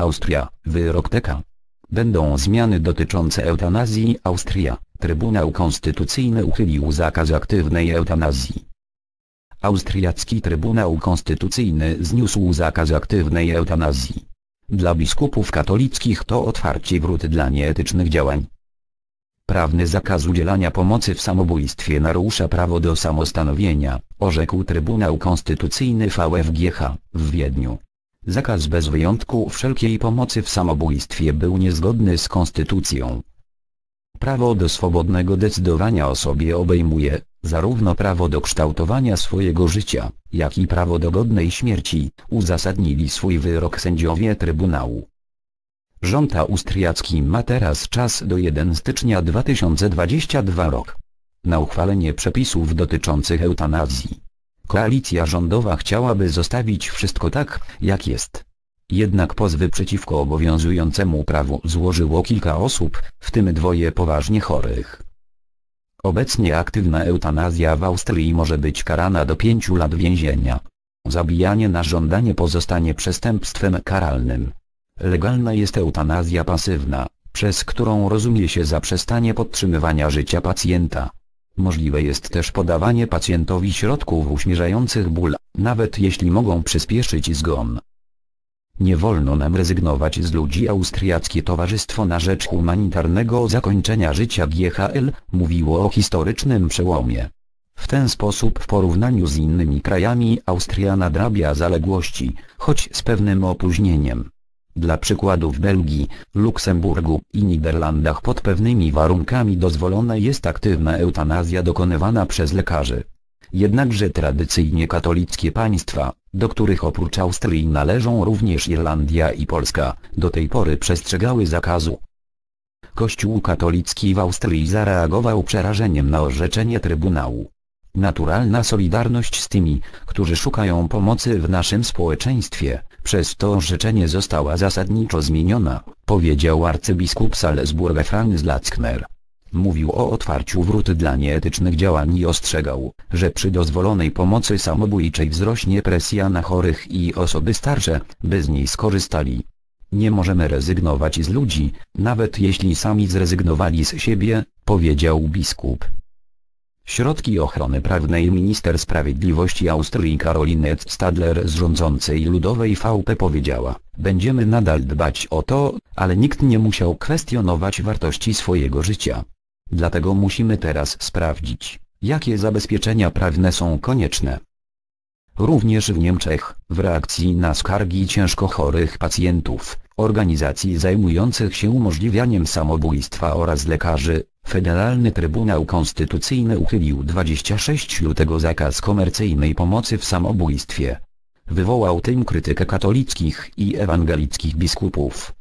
Austria, wyrok TK. Będą zmiany dotyczące eutanazji. Austria, Trybunał Konstytucyjny uchylił zakaz aktywnej eutanazji. Austriacki Trybunał Konstytucyjny zniósł zakaz aktywnej eutanazji. Dla biskupów katolickich to otwarcie wrót dla nieetycznych działań. Prawny zakaz udzielania pomocy w samobójstwie narusza prawo do samostanowienia, orzekł Trybunał Konstytucyjny VfGH w Wiedniu. Zakaz bez wyjątku wszelkiej pomocy w samobójstwie był niezgodny z konstytucją. Prawo do swobodnego decydowania o sobie obejmuje zarówno prawo do kształtowania swojego życia, jak i prawo do godnej śmierci, uzasadnili swój wyrok sędziowie Trybunału. Rząd austriacki ma teraz czas do 1 stycznia 2022 rok na uchwalenie przepisów dotyczących eutanazji. Koalicja rządowa chciałaby zostawić wszystko tak, jak jest. Jednak pozwy przeciwko obowiązującemu prawu złożyło kilka osób, w tym 2 poważnie chorych. Obecnie aktywna eutanazja w Austrii może być karana do 5 lat więzienia. Zabijanie na żądanie pozostanie przestępstwem karalnym. Legalna jest eutanazja pasywna, przez którą rozumie się zaprzestanie podtrzymywania życia pacjenta. Możliwe jest też podawanie pacjentowi środków uśmierzających ból, nawet jeśli mogą przyspieszyć zgon. Nie wolno nam rezygnować z ludzi. Austriackie Towarzystwo na Rzecz Humanitarnego Zakończenia Życia GHL mówiło o historycznym przełomie. W ten sposób w porównaniu z innymi krajami Austria nadrabia zaległości, choć z pewnym opóźnieniem. Dla przykładu w Belgii, Luksemburgu i Niderlandach pod pewnymi warunkami dozwolona jest aktywna eutanazja dokonywana przez lekarzy. Jednakże tradycyjnie katolickie państwa, do których oprócz Austrii należą również Irlandia i Polska, do tej pory przestrzegały zakazu. Kościół katolicki w Austrii zareagował przerażeniem na orzeczenie Trybunału. Naturalna solidarność z tymi, którzy szukają pomocy w naszym społeczeństwie, przez to orzeczenie została zasadniczo zmieniona, powiedział arcybiskup Salzburga Franz Lackner. Mówił o otwarciu wrót dla nieetycznych działań i ostrzegał, że przy dozwolonej pomocy samobójczej wzrośnie presja na chorych i osoby starsze, by z niej skorzystali. Nie możemy rezygnować z ludzi, nawet jeśli sami zrezygnowali z siebie, powiedział biskup. Środki ochrony prawnej minister sprawiedliwości Austrii Caroline Stadler z rządzącej Ludowej VP powiedziała: będziemy nadal dbać o to, ale nikt nie musiał kwestionować wartości swojego życia. Dlatego musimy teraz sprawdzić, jakie zabezpieczenia prawne są konieczne. Również w Niemczech, w reakcji na skargi ciężko chorych pacjentów, organizacji zajmujących się umożliwianiem samobójstwa oraz lekarzy, Federalny Trybunał Konstytucyjny uchylił 26 lutego zakaz komercyjnej pomocy w samobójstwie. Wywołał tym krytykę katolickich i ewangelickich biskupów.